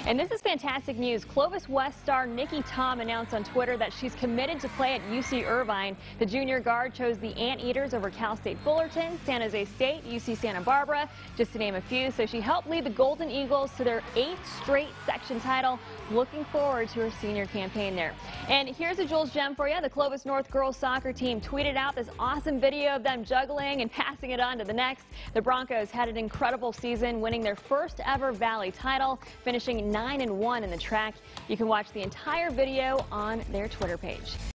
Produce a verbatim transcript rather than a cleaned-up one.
And this is fantastic news. Clovis West star Nikki Tom announced on Twitter that she's committed to play at U C Irvine. The junior guard chose the Anteaters over Cal State Fullerton, San Jose State, U C Santa Barbara, just to name a few. So she helped lead the Golden Eagles to their eighth straight section title. Looking forward to her senior campaign there. And here's a Jules gem for you. The Clovis North girls soccer team tweeted out this awesome video of them juggling and passing it on to the next. The Broncos had an incredible season, winning their first ever Valley title, finishing nine and one in the track. You can watch the entire video on their Twitter page.